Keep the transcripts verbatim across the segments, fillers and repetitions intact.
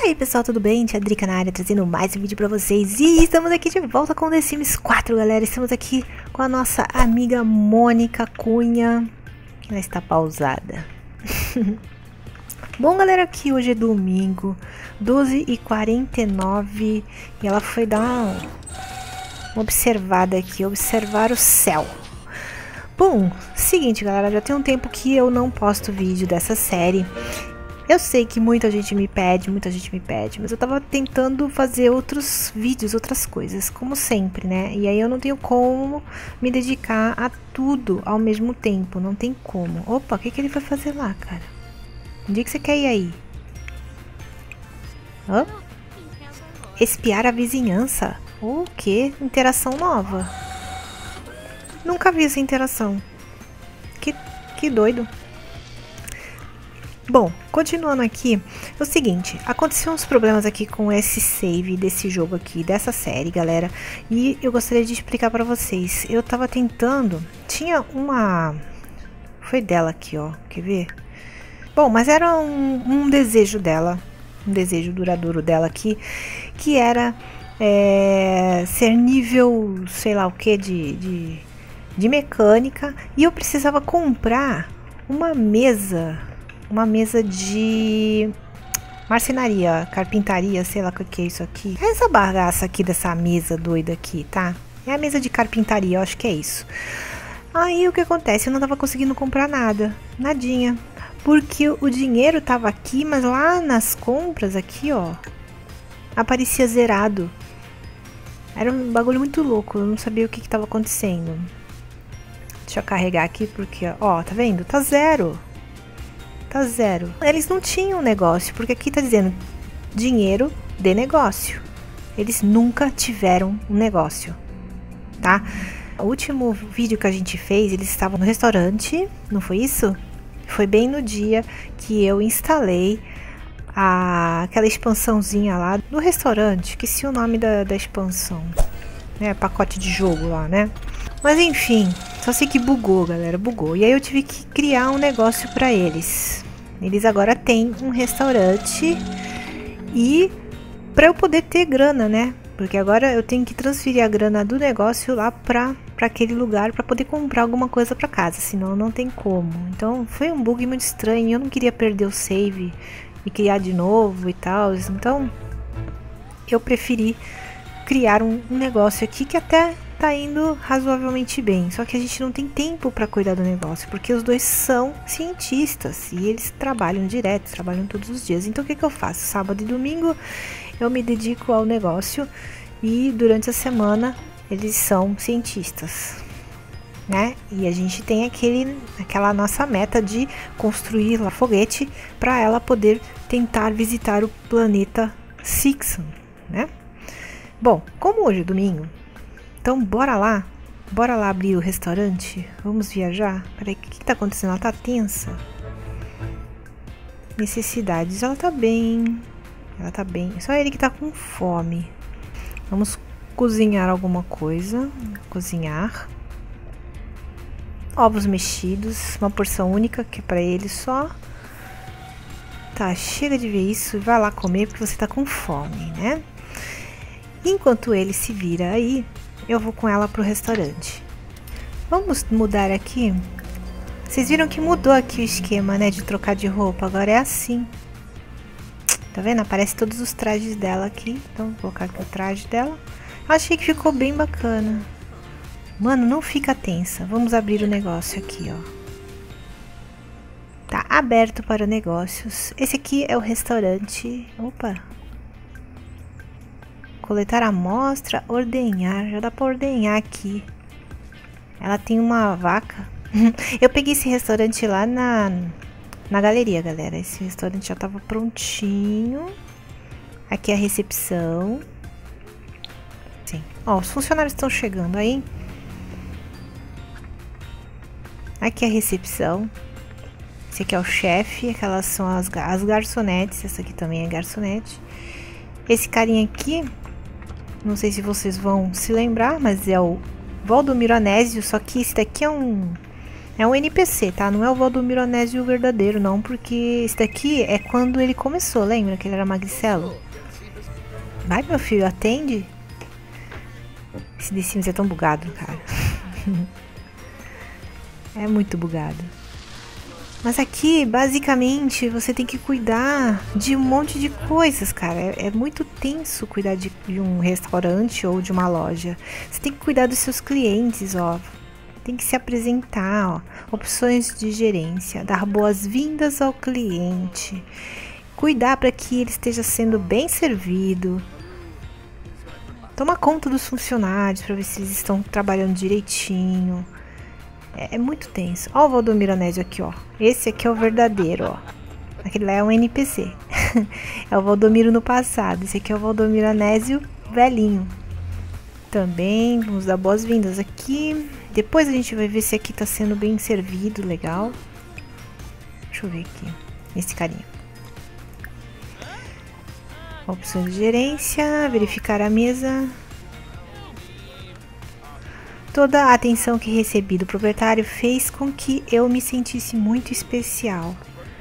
Aí pessoal, tudo bem? Tia Drica na área, trazendo mais um vídeo pra vocês. E estamos aqui de volta com The Sims quatro, galera. Estamos aqui com a nossa amiga Mônica Cunha, que ela está pausada. Bom, galera, aqui hoje é domingo, doze e quarenta e nove, e ela foi dar uma, uma observada aqui, observar o céu. Bom, seguinte, galera, já tem um tempo que eu não posto vídeo dessa série. Eu sei que muita gente me pede, muita gente me pede, mas eu tava tentando fazer outros vídeos, outras coisas, como sempre, né? E aí eu não tenho como me dedicar a tudo ao mesmo tempo, não tem como. Opa, o que que ele vai fazer lá, cara? Onde é que você quer ir aí? Hã? Espiar a vizinhança? O quê? Interação nova. Nunca vi essa interação. Que, que doido. Bom, continuando aqui, é o seguinte, aconteceram uns problemas aqui com esse save desse jogo aqui, dessa série, galera, e eu gostaria de explicar pra vocês. Eu tava tentando, tinha uma, foi dela aqui, ó, quer ver? Bom, mas era um, um desejo dela, um desejo duradouro dela aqui, que era é, ser nível, sei lá o que, de, de, de mecânica, e eu precisava comprar uma mesa... Uma mesa de marcenaria, carpintaria, sei lá o que é isso aqui. É essa bagaça aqui dessa mesa doida aqui, tá? É a mesa de carpintaria, eu acho que é isso. Aí o que acontece? Eu não tava conseguindo comprar nada, nadinha. Porque o dinheiro tava aqui, mas lá nas compras aqui, ó, aparecia zerado. Era um bagulho muito louco, eu não sabia o que que tava acontecendo. Deixa eu carregar aqui porque, ó, tá vendo? Tá zero. Tá zero. Eles não tinham negócio, porque aqui tá dizendo dinheiro de negócio. Eles nunca tiveram um negócio, tá? O último vídeo que a gente fez, eles estavam no restaurante, não foi isso? Foi bem no dia que eu instalei a, aquela expansãozinha lá no restaurante, que se o nome da, da expansão, né? Pacote de jogo lá, né? Mas enfim, só sei que bugou, galera, bugou. E aí eu tive que criar um negócio pra eles. Eles agora têm um restaurante e pra eu poder ter grana, né? Porque agora eu tenho que transferir a grana do negócio lá pra, pra aquele lugar pra poder comprar alguma coisa pra casa, senão não tem como. Então foi um bug muito estranho, eu não queria perder o save e criar de novo e tal. Então eu preferi criar um, um negócio aqui que até tá indo razoavelmente bem, só que a gente não tem tempo para cuidar do negócio, porque os dois são cientistas e eles trabalham direto, trabalham todos os dias. Então o que que eu faço? Sábado e domingo eu me dedico ao negócio e durante a semana eles são cientistas, né? E a gente tem aquele, aquela nossa meta de construir lá foguete para ela poder tentar visitar o planeta Sixon, né? Bom, como hoje é domingo, então bora lá, bora lá abrir o restaurante, vamos viajar. Peraí, o que que tá acontecendo? Ela tá tensa. Necessidades, ela tá bem, ela tá bem, só ele que tá com fome. Vamos cozinhar alguma coisa, cozinhar. Ovos mexidos, uma porção única que é pra ele só. Tá, chega de ver isso, vai lá comer porque você tá com fome, né? Enquanto ele se vira aí, eu vou com ela pro restaurante. Vamos mudar aqui. Vocês viram que mudou aqui o esquema, né? De trocar de roupa. Agora é assim. Tá vendo? Aparece todos os trajes dela aqui. Então vou colocar aqui o traje dela. Achei que ficou bem bacana. Mano, não fica tensa. Vamos abrir o negócio aqui, ó. Tá aberto para negócios. Esse aqui é o restaurante. Opa! Coletar amostra, ordenhar, já dá pra ordenhar aqui. Ela tem uma vaca. Eu peguei esse restaurante lá na, na galeria, galera. Esse restaurante já tava prontinho. Aqui é a recepção. Sim. Ó, os funcionários estão chegando aí. Aqui é a recepção. Esse aqui é o chefe, aquelas são as, as garçonetes. Essa aqui também é garçonete. Esse carinha aqui, não sei se vocês vão se lembrar, mas é o Valdomiro Anésio, só que esse daqui é um, É um N P C, tá? Não é o Valdomiro Anésio verdadeiro, não. Porque esse daqui é quando ele começou, lembra? Que ele era magricelo. Vai, meu filho, atende. Esse The Sims é tão bugado, cara. É muito bugado. Mas aqui, basicamente, você tem que cuidar de um monte de coisas, cara. É, é muito tenso cuidar de, de um restaurante ou de uma loja. Você tem que cuidar dos seus clientes, ó. Tem que se apresentar, ó. Opções de gerência, dar boas-vindas ao cliente. Cuidar para que ele esteja sendo bem servido. Toma conta dos funcionários para ver se eles estão trabalhando direitinho. É, é muito tenso. Ó o Valdomiro Anésio aqui, ó. Esse aqui é o verdadeiro, ó. Aquele lá é um N P C. É o Valdomiro no passado. Esse aqui é o Valdomiro Anésio velhinho. Também vamos dar boas-vindas aqui. Depois a gente vai ver se aqui tá sendo bem servido, legal. Deixa eu ver aqui. Esse carinha. Opções de gerência, verificar a mesa. Toda a atenção que recebi do proprietário fez com que eu me sentisse muito especial.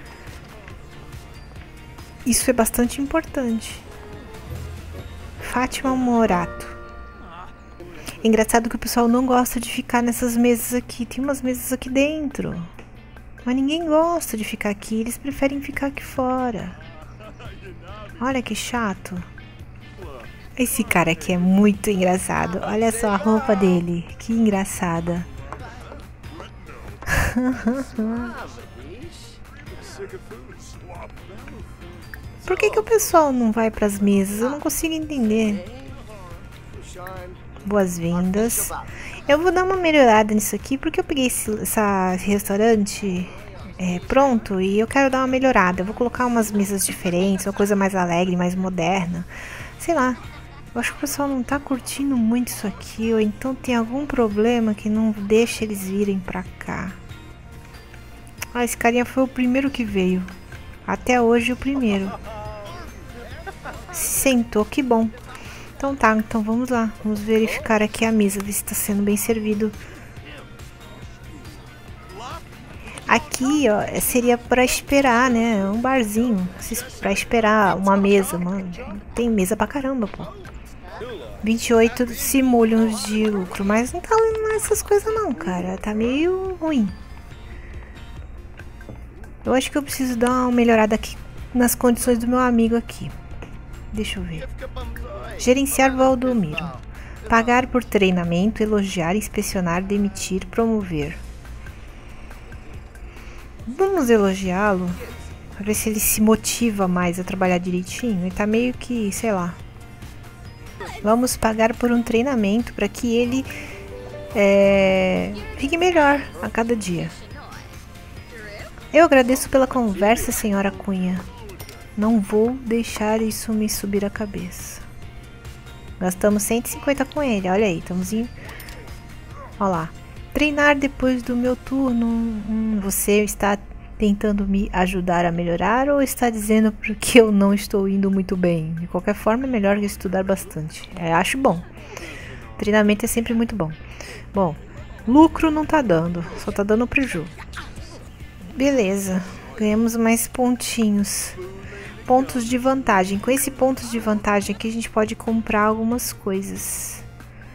Isso é bastante importante. Fátima Morato. É engraçado que o pessoal não gosta de ficar nessas mesas aqui. Tem umas mesas aqui dentro. Mas ninguém gosta de ficar aqui. Eles preferem ficar aqui fora. Olha que chato. Esse cara aqui é muito engraçado. Olha só a roupa dele. Que engraçada. Por que que o pessoal não vai para as mesas? Eu não consigo entender. Boas-vindas. Eu vou dar uma melhorada nisso aqui, porque eu peguei esse, essa, esse restaurante é, pronto e eu quero dar uma melhorada. Eu vou colocar umas mesas diferentes, uma coisa mais alegre, mais moderna. Sei lá. Eu acho que o pessoal não tá curtindo muito isso aqui, ou então tem algum problema que não deixa eles virem pra cá. Ah, esse carinha foi o primeiro que veio. Até hoje o primeiro. Se sentou, que bom. Então tá, então vamos lá. Vamos verificar aqui a mesa, ver se tá sendo bem servido. Aqui, ó, seria pra esperar, né? Um barzinho. Pra esperar uma mesa, mano. Tem mesa pra caramba, pô. vinte e oito simulhos de lucro, mas não tá lendo essas coisas não, cara. Tá meio ruim. Eu acho que eu preciso dar uma melhorada aqui nas condições do meu amigo aqui. Deixa eu ver. Gerenciar Valdomiro. Pagar por treinamento, elogiar, inspecionar, demitir, promover. Vamos elogiá-lo. Pra ver se ele se motiva mais a trabalhar direitinho. Ele tá meio que, sei lá. Vamos pagar por um treinamento para que ele é, fique melhor a cada dia. Eu agradeço pela conversa, senhora Cunha. Não vou deixar isso me subir a cabeça. Gastamos cento e cinquenta com ele. Olha aí, estamos em... Olha lá. Treinar depois do meu turno. Hum, você está tentando me ajudar a melhorar ou está dizendo porque eu não estou indo muito bem? De qualquer forma, é melhor estudar bastante. É, acho bom. Treinamento é sempre muito bom. Bom, lucro não tá dando, só tá dando prejuízo. Beleza, ganhamos mais pontinhos. Pontos de vantagem. Com esse pontos de vantagem aqui a gente pode comprar algumas coisas.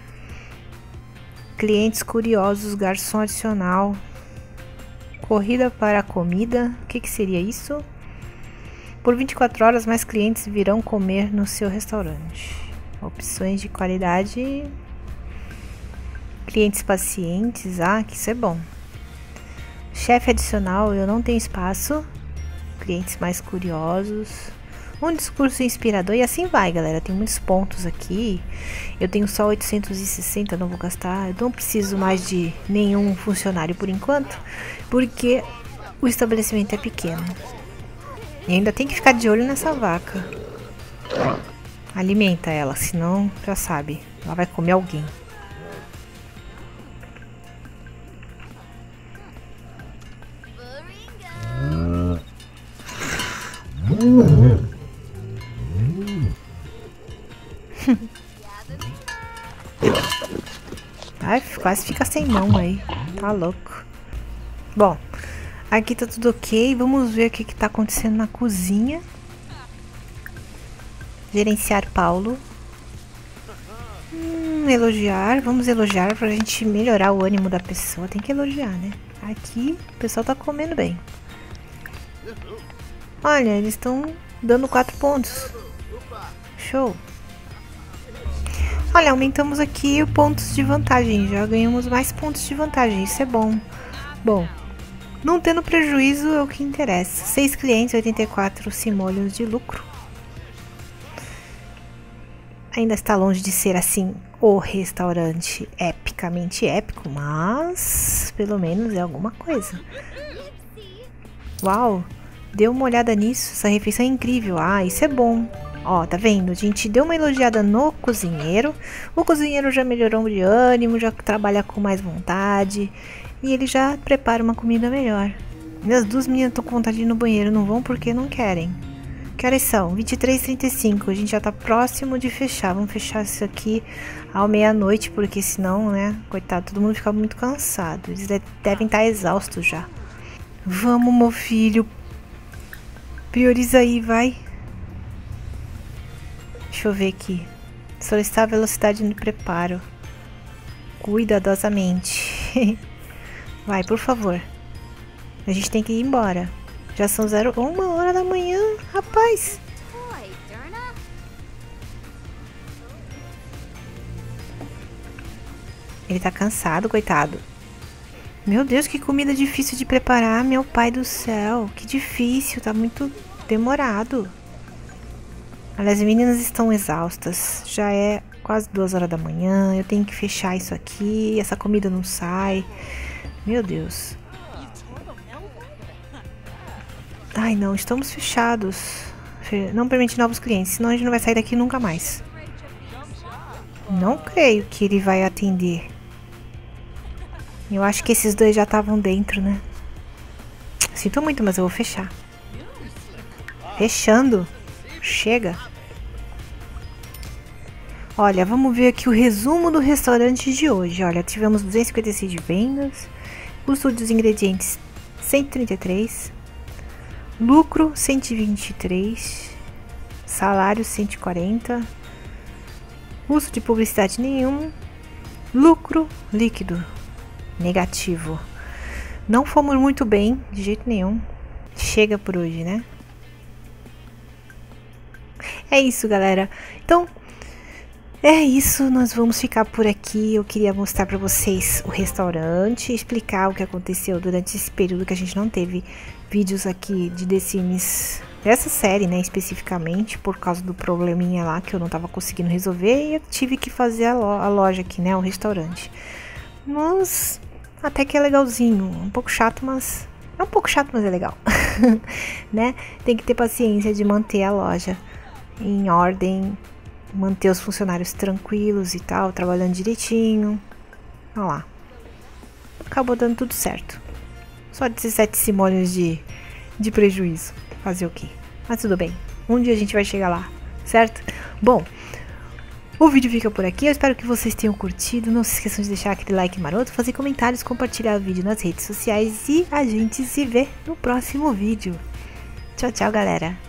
Clientes curiosos, garçom adicional. Corrida para a comida. O que que seria isso? Por vinte e quatro horas mais clientes virão comer no seu restaurante. Opções de qualidade. Clientes pacientes. Ah, que isso é bom. Chefe adicional, eu não tenho espaço. Clientes mais curiosos. Um discurso inspirador e assim vai, galera. Tem muitos pontos aqui. Eu tenho só oitocentos e sessenta, não vou gastar. Eu não preciso mais de nenhum funcionário por enquanto, porque o estabelecimento é pequeno. E ainda tem que ficar de olho nessa vaca. Alimenta ela, senão já sabe, ela vai comer alguém. Ai, quase fica sem mão aí. Tá louco. Bom, aqui tá tudo ok. Vamos ver o que que tá acontecendo na cozinha. Gerenciar Paulo. Hum, elogiar. Vamos elogiar pra gente melhorar o ânimo da pessoa. Tem que elogiar, né? Aqui o pessoal tá comendo bem. Olha, eles estão dando quatro pontos. Show. Olha, aumentamos aqui os pontos de vantagem. Já ganhamos mais pontos de vantagem. Isso é bom. Bom, não tendo prejuízo é o que interessa. seis clientes, oitenta e quatro simoleons de lucro. Ainda está longe de ser assim o restaurante epicamente épico, mas pelo menos é alguma coisa. Uau, dê uma olhada nisso, essa refeição é incrível. Ah, isso é bom. Ó, tá vendo? A gente deu uma elogiada no cozinheiro. O cozinheiro já melhorou de ânimo, já trabalha com mais vontade. E ele já prepara uma comida melhor. Minhas duas meninas estão com vontade de ir no banheiro, não vão porque não querem. Que horas são? vinte e três e trinta e cinco. A gente já tá próximo de fechar. Vamos fechar isso aqui ao meia-noite, porque senão, né? Coitado, todo mundo fica muito cansado. Eles devem estar exaustos já. Vamos, meu filho. Prioriza aí, vai. Deixa eu ver aqui. Solicitar a velocidade no preparo. Cuidadosamente. Vai, por favor. A gente tem que ir embora. Já são zero, uma hora da manhã, rapaz. Ele tá cansado, coitado. Meu Deus, que comida difícil de preparar, meu pai do céu. Que difícil, tá muito demorado. Olha, as meninas estão exaustas. Já é quase duas horas da manhã. Eu tenho que fechar isso aqui. Essa comida não sai. Meu Deus. Ai, não, estamos fechados. Não permite novos clientes, senão a gente não vai sair daqui nunca mais. Não creio que ele vai atender. Eu acho que esses dois já estavam dentro, né? Sinto muito, mas eu vou fechar. Fechando. Chega. Olha, vamos ver aqui o resumo do restaurante de hoje. Olha, tivemos duzentos e cinquenta e seis de vendas. Custo dos ingredientes cento e trinta e três. Lucro cento e vinte e três. Salário cento e quarenta. Custo de publicidade nenhum. Lucro líquido negativo. Não fomos muito bem, de jeito nenhum. Chega por hoje, né? É isso, galera. Então, é isso. Nós vamos ficar por aqui. Eu queria mostrar pra vocês o restaurante, explicar o que aconteceu durante esse período que a gente não teve vídeos aqui de The Sims, dessa série, né, especificamente, por causa do probleminha lá que eu não tava conseguindo resolver e eu tive que fazer a, lo a loja aqui, né, o restaurante. Mas até que é legalzinho, um pouco chato, mas é um pouco chato, mas é legal. Né? Tem que ter paciência de manter a loja em ordem, manter os funcionários tranquilos e tal, trabalhando direitinho. Olha lá. Acabou dando tudo certo. Só dezessete simoleons de, de prejuízo. Fazer o quê? Mas tudo bem. Um dia a gente vai chegar lá, certo? Bom, o vídeo fica por aqui. Eu espero que vocês tenham curtido. Não se esqueçam de deixar aquele like maroto, fazer comentários, compartilhar o vídeo nas redes sociais. E a gente se vê no próximo vídeo. Tchau, tchau, galera.